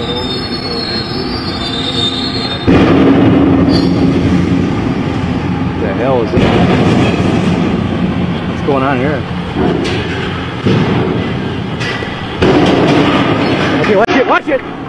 What the hell is this? What's going on here? Okay, watch it, watch it!